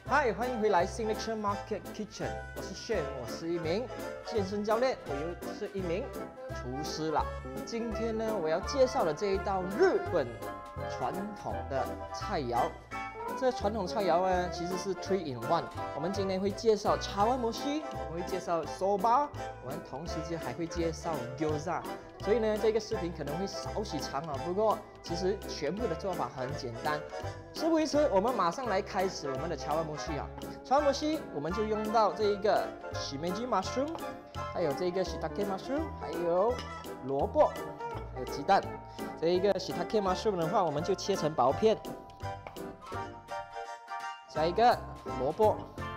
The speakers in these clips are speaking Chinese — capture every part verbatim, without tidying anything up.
嗨，欢迎回来 Signature Market Kitchen， 我是 Shyan， 我是一名健身教练，我又是一名厨师啦。今天呢，我要介绍的这一道日本传统的菜肴，这传统菜肴呢其实是 three in one。我们今天会介绍Chawanmushi，我们会介绍 Soba， 我们同时间还会介绍 Gyoza。所以呢，这个视频可能会少许长啊，不过其实全部的做法很简单。事不宜迟，我们马上来开始我们的Chawanmushi啊。Chawanmushi我们就用到这一个 Shimeji Mushroom， 还有这个 Shiitake Mushroom， 还有萝卜，还有鸡蛋。这一个 Shiitake Mushroom 的话，我们就切成薄片。下一个萝卜，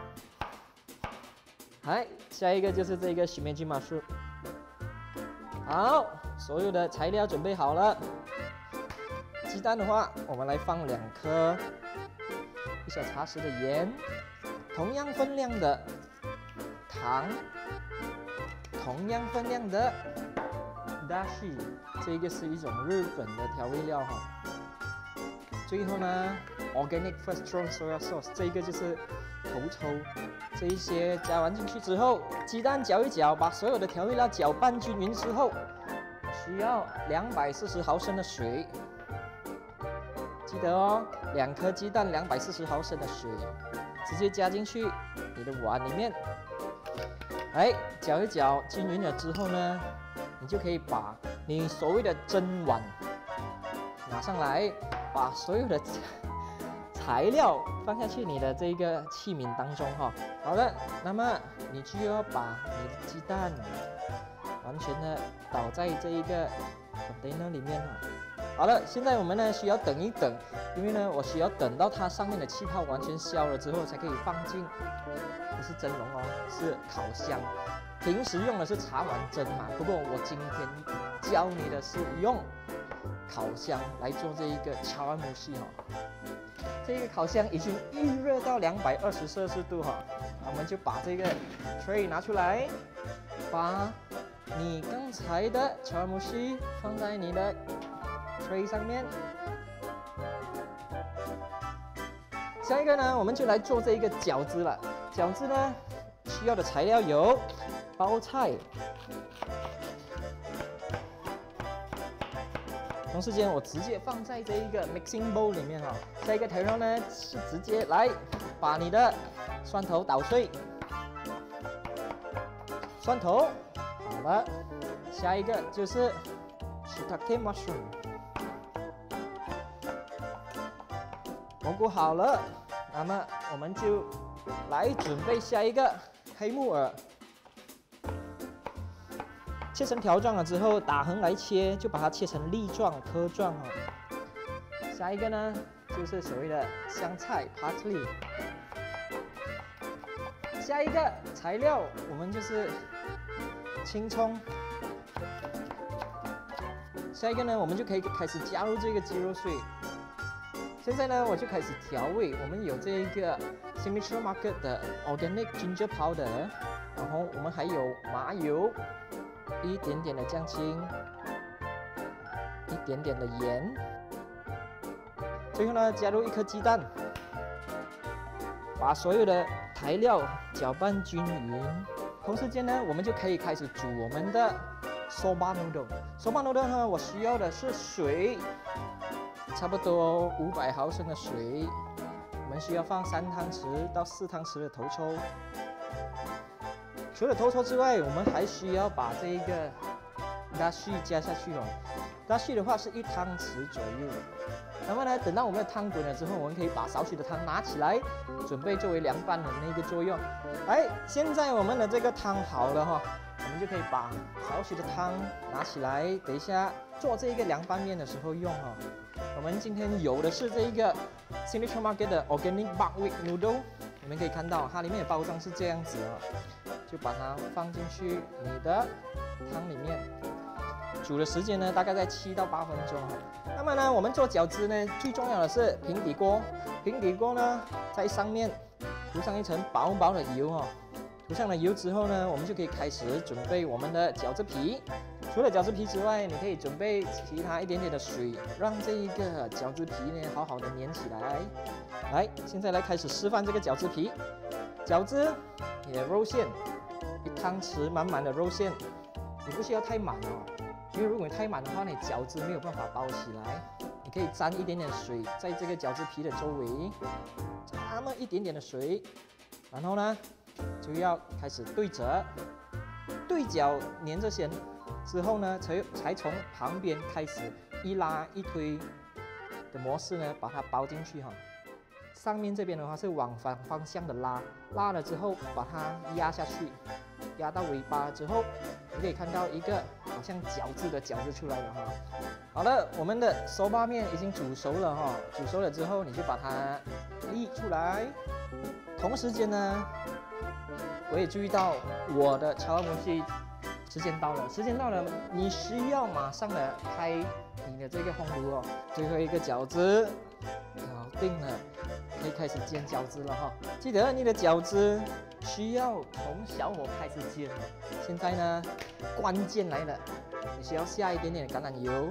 嗨，下一个就是这个 Shimeji Mushroom。好，所有的材料准备好了。鸡蛋的话，我们来放两颗，一小茶匙的盐，同样分量的糖，同样分量的 Dashi， 这个是一种日本的调味料哈。最后呢 ，Organic First Strong Soya Sauce， 这个就是头抽。这一些加完进去之后，鸡蛋搅一搅，把所有的调味料搅拌均匀之后，需要两百四十毫升的水。记得哦，两颗鸡蛋，两百四十毫升的水，直接加进去你的碗里面。哎，搅一搅均匀了之后呢，你就可以把你所谓的蒸碗拿上来，把所有的材料放下去你的这个器皿当中哈。好的，那么你就要把你的鸡蛋完全的倒在这一个 container 里面哈。好了，现在我们呢需要等一等，因为呢我需要等到它上面的气泡完全消了之后才可以放进，不是蒸笼哦，是烤箱。平时用的是茶碗蒸嘛，不过我今天教你的是用烤箱来做这一个Chawanmushi哈。这个烤箱已经预热到两百二十摄氏度哈，我们就把这个 tray 拿出来，把你刚才的Chawanmushi放在你的 tray 上面。下一个呢，我们就来做这一个饺子了。饺子呢，需要的材料有包菜。同时间，我直接放在这一个 mixing bowl 里面哈。下一个材料呢是直接来把你的蒜头捣碎，蒜头好了。下一个就是 Shiitake Mushroom， 蘑菇好了，那么我们就来准备下一个黑木耳。切成条状了之后，打横来切，就把它切成粒状、颗状哈。下一个呢，就是所谓的香菜 Parsley。下一个材料，我们就是青葱。下一个呢，我们就可以开始加入这个鸡肉碎。现在呢，我就开始调味。我们有这一个 Signature Market 的 Organic Ginger Powder， 然后我们还有麻油。一点点的酱青，一点点的盐，最后呢加入一颗鸡蛋，把所有的材料搅拌均匀。同时间呢，我们就可以开始煮我们的 Soba Noodle。Soba Noodle 呢，我需要的是水，差不多五百毫升的水，我们需要放三汤匙到四汤匙的头抽。除了头抽之外，我们还需要把这一个 Dashi 加下去哦。Dashi 的话是一汤匙左右。那么呢，等到我们的汤滚了之后，我们可以把少许的汤拿起来，准备作为凉拌的那个作用。哎，现在我们的这个汤好了哈，我们就可以把少许的汤拿起来，等一下做这一个凉拌面的时候用哈。我们今天有的是这一个 Signature Market 的 Organic Buckwheat Noodle， 你们可以看到它里面的包装是这样子啊。就把它放进去你的汤里面，煮的时间呢大概在七到八分钟哈。那么呢，我们做饺子呢，最重要的是平底锅。平底锅呢，在上面涂上一层薄薄的油哈。涂上了油之后呢，我们就可以开始准备我们的饺子皮。 除了饺子皮之外，你可以准备其他一点点的水，让这一个饺子皮呢好好的粘起来。来，现在来开始示范这个饺子皮。饺子，你的肉馅，一汤匙满满的肉馅，你不需要太满哦，因为如果你太满的话，你饺子没有办法包起来。你可以沾一点点水在这个饺子皮的周围，那么一点点的水，然后呢就要开始对折，对角粘着先。 之后呢，才才从旁边开始一拉一推的模式呢，把它包进去哈。上面这边的话是往反方向的拉，拉了之后把它压下去，压到尾巴之后，你可以看到一个好像饺子的饺子出来了哈。好了，我们的Soba面已经煮熟了哈，煮熟了之后你就把它沥出来。同时间呢，我也注意到我的Chawanmushi。 时间到了，时间到了，你需要马上的开你的这个烘炉哦。最后一个饺子搞定了，可以开始煎饺子了哈。记得你的饺子需要从小火开始煎哦。现在呢，关键来了，你需要下一点点橄榄油，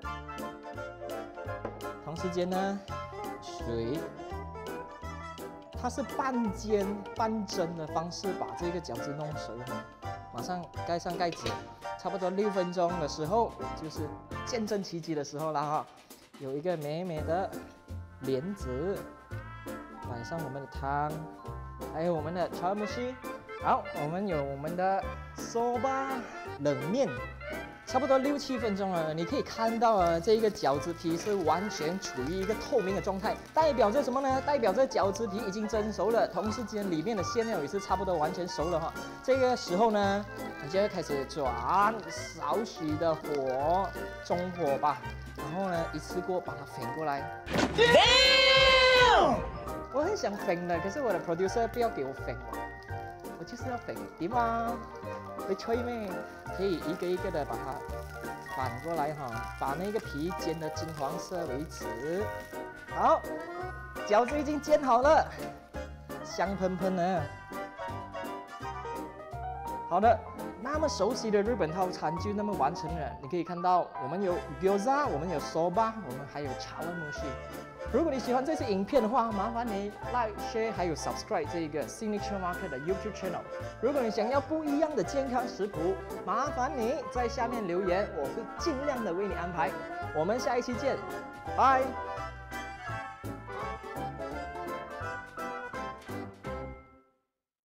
同时间呢，水。 它是半煎半蒸的方式把这个饺子弄熟哈。 马上盖上盖子，差不多六分钟的时候，就是见证奇迹的时候了哈。有一个美美的帘子，摆上我们的汤，还有我们的Chawanmushi。好，我们有我们的Soba冷面，差不多六七分钟了。你可以看到啊，这个饺子皮是完全处于一个透明的状态，代表着什么呢？代表着饺子皮已经蒸熟了，同时间里面的馅料也是差不多完全熟了哈。这个时候呢，你就要开始转少许的火，中火吧，然后呢一次过把它翻过来。Damn! 我很想翻的，可是我的 producer 不要给我翻我，我就是要翻，点啊？会吹咩？ 可以一个一个的把它反过来哈，把那个皮煎得金黄色为止。好，饺子已经煎好了，香喷喷的。好的，那么熟悉的日本套餐就那么完成了。你可以看到，我们有 Gyoza， 我们有 Soba， 我们还有Chawanmushi。 如果你喜欢这些影片的话，麻烦你 like、share 还有 subscribe 这个 Signature Market 的 YouTube channel。如果你想要不一样的健康食谱，麻烦你在下面留言，我会尽量的为你安排。我们下一期见，拜。